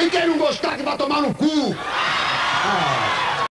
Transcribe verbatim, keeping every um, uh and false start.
E quem não gostar que vai tomar no cu.